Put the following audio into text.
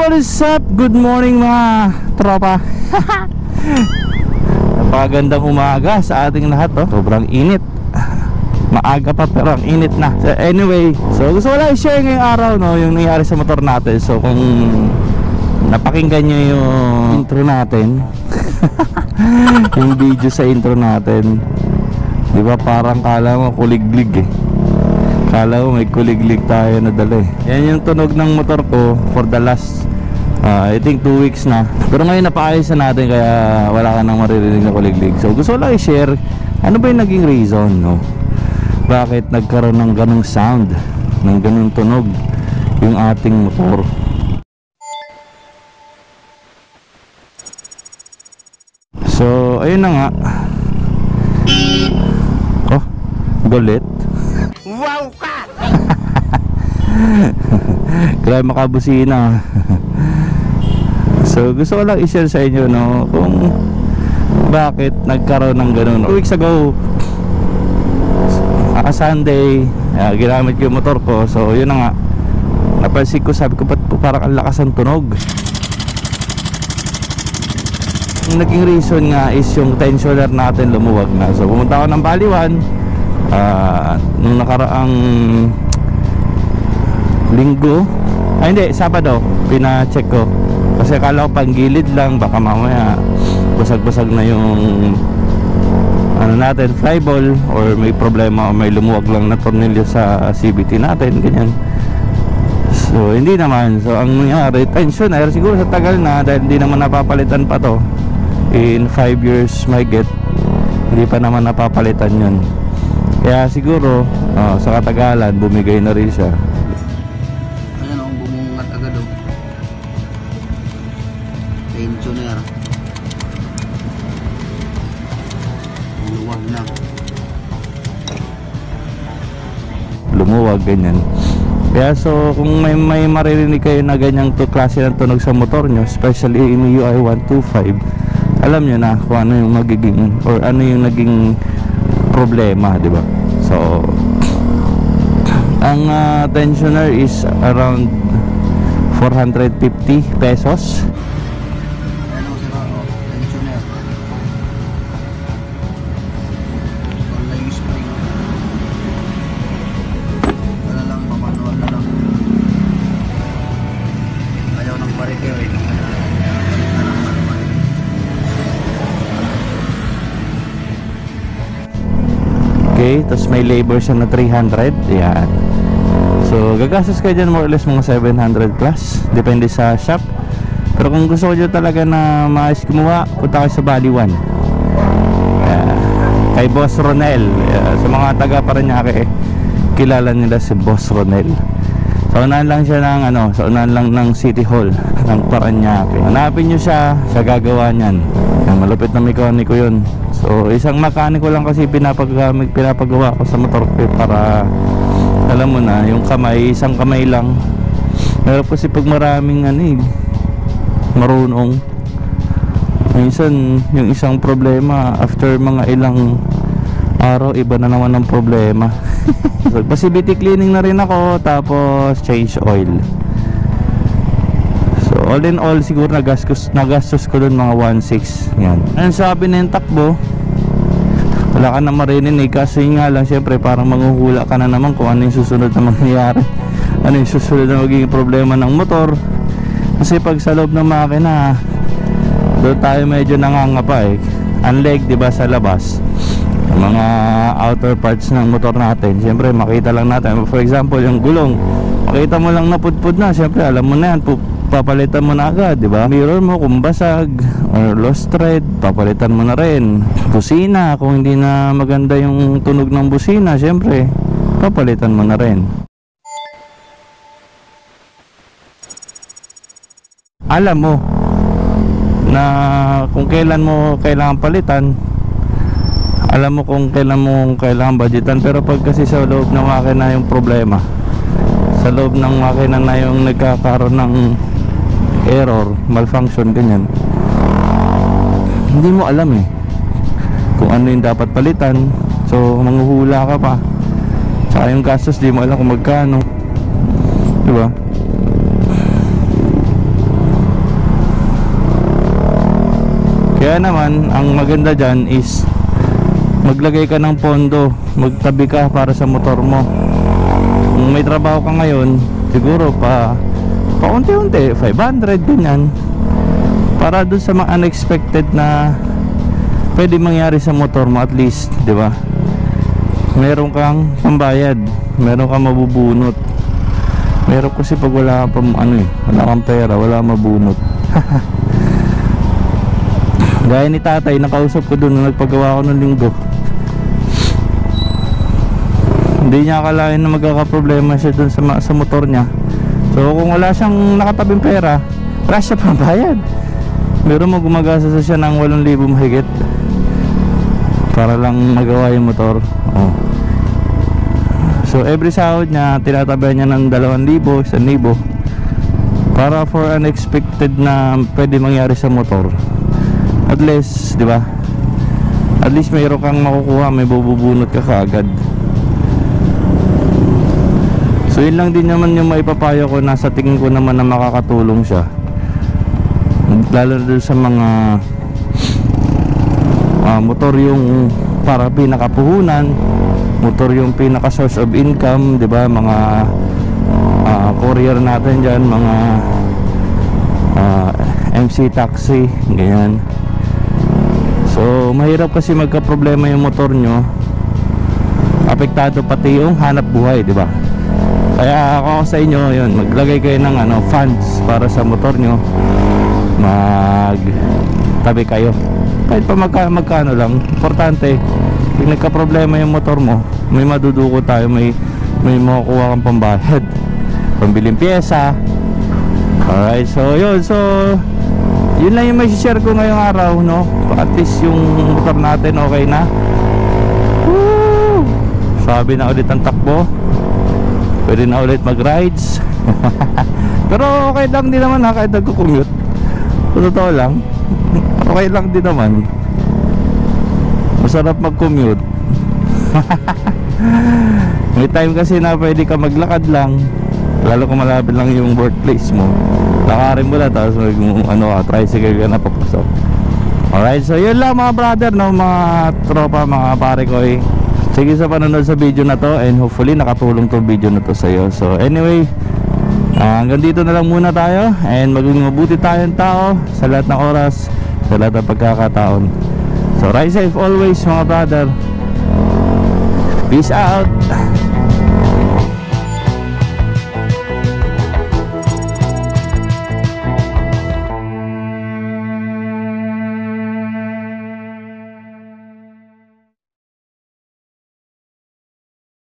What is up? Good morning mga tropa. Napakagandang umaga sa ating lahat, oh. Sobrang init. Maaga pa pero ang init na. So anyway, so gusto ko lang i-share ngayong araw, no, yung nangyari sa motor natin. So kung napakinggan nyo yung intro natin yung video sa intro natin, di ba parang kala mo kuliglig eh. Kala mo may kuliglig tayo na dala eh. Yan yung tunog ng motor ko for the last I think 2 weeks na. Pero ngayon napaayos na natin kaya wala ka nang maririnig na kuliglig. So gusto ko lang i-share ano ba yung naging reason, no? Bakit nagkaroon ng ganong sound, ng ganong tunog yung ating motor. So ayun na nga. Oh, galit. Wow ka! Grabe makabusina. So gusto ko lang i-share sa inyo, no, kung bakit nagkaroon ng ganun. 2 weeks ago, Sunday, ginamit ko yung motor ko. So yun na nga, napansin ko, sabi ko ba't parang ang lakas ng tunog. Yung naging reason nga is yung tensioner natin lumuwag na. So pumunta ako ng Baliwan nung nakaraang linggo, hindi, Sabado, pina-check ko kasi akala ko panggilid lang, baka mamaya basag-basag na yung ano natin, flyball, or may problema o may lumuwag lang na tornilyo sa CVT natin, ganyan. So hindi naman. So ang nangyari, tensioner siguro sa tagal na, dahil hindi naman napapalitan pa to in 5 years may get, hindi pa naman napapalitan yun. Kaya siguro sa katagalan bumigay na rin siya. Ayan o, bumungat agad o. Tensioner. Luwag na. Lumuwag, ganyan. Kaya so kung may maririnig kayo na ganyang klase ng tunog sa motor nyo, especially in UI 125, alam nyo na kung ano yung magiging or ano yung naging problema, di ba? So ang tensioner is around 450 pesos. Ayan o sila o, tensioner. Wala yung spring. Wala lang, mamanual na lang. Ayaw ng parike eh. Okay, tapos may labor siya na 300. Yan. So gagastos kayo dyan more or less mga 700 plus, depende sa shop. Pero kung gusto ko dyan talaga na maayos kumuha, punta kayo sa Baliwan, kay Boss Ronel. Sa mga taga Parañaque, kilala nila si Boss Ronel. Sa unahan lang siya ng sa unahan lang ng City Hall ng Parañaque. Hanapin nyo siya, siya gagawa niyan. Malupit na mekaniko yun. So isang mekaniko lang kasi pinapagawa ko sa motor ko para alam mo na, yung kamay, isang kamay lang. Pero kasi pag maraming marunong, minsan yung isang problema after mga ilang araw, iba na naman ang problema. So CVT cleaning na rin ako, tapos change oil. So all in all, siguro nagastos ko dun mga 1.6. Yan. Ang sabi na yung takbo, wala ka na marinig, kasi nga lang syempre parang manghuhula ka na naman kung ano yung susunod na mangyayari, ano yung susunod na magiging problema ng motor. Kasi pag sa loob ng makina, doon tayo medyo nangangapa eh. Unlike diba sa labas, mga outer parts ng motor natin, syempre makita lang natin. For example, yung gulong, makita mo lang napudpud na, syempre alam mo na yan, papalitan mo na agad, diba? Mirror mo kung basag or lost thread, papalitan mo na rin. Busina, kung hindi na maganda yung tunog ng busina, syempre papalitan mo na rin. Alam mo na kung kailan mo kailangan palitan, alam mo kung kailan mo kailangan budgetan. Pero pag kasi sa loob ng makina yung problema, sa loob ng makina na yung nagkakaroon ng error, malfunction, ganyan, hindi mo alam eh kung ano yung dapat palitan. So manghuhula ka pa, tsaka yung gastos di mo alam kung magkano, diba? Kaya naman ang maganda dyan is maglagay ka ng pondo, magtabi ka para sa motor mo. Kung may trabaho ka ngayon, siguro paunti-unti 500 ganyan, para dun sa mga unexpected na pwede mangyari sa motor mo, at least, di ba? Meron kang pambayad, meron kang mabubunot. Meron kasi pag wala kang wala kang pera, wala kang mabunot. Gaya ni tatay, nakausap ko dun nung nagpagawa ko ng linggo. Hindi niya akalain na magkakaproblema siya dun sa motor niya. So kung wala siyang nakatabing pera, wala siya pambayad. Meron mo gumagasa siya ng 8,000 mahigit para lang magawa yung motor. Oh. So every sahod niya, tinatabihan niya ng 2,000, 1,000 para for unexpected na pwede mangyari sa motor. At least, di ba? At least mayroon kang makukuha, may bububunot ka kaagad. So yun lang din naman yung maipapayo ko, na sa tingin ko naman na makakatulong siya. Lalo na sa mga motor yung para pinakapuhunan, motor yung pinaka source of income, 'di ba? Mga courier natin diyan, mga MC taxi, ganyan. So mahirap kasi magka-problema yung motor nyo, apektado pati yung hanap buhay, 'di ba? Kaya ako sa inyo, yun, maglagay kayo ng funds para sa motor nyo, magtabi kayo kahit pa magkano lang. Importante, pag nagka-problema yung motor mo, may maduduko tayo, may makukuha kang pambayad, pambiling pyesa. Alright, so yun lang yung may share ko ngayong araw, no? At least yung motor natin okay na. Woo! Sabi na ulit ang takbo, pwede na ulit mag-rides. Pero okay lang din naman kahit nagko-commute. Totoo lang, okay lang din naman. Masarap mag-commute. May time kasi na pwede ka maglakad lang, lalo kung malapit lang yung workplace mo. Lakarin mo lang, tapos tricycle ka na papasok. Alright, so yun lang mga brother, no, mga tropa, mga pare ko. Sige sa panonood sa video na to, and hopefully nakatulong tong video na to sa iyo. So anyway, hanggang dito na lang muna tayo, and maging mabuti tayong tao sa lahat ng oras, sa lahat ng pagkakataon. So ride safe always mga brother. Peace out.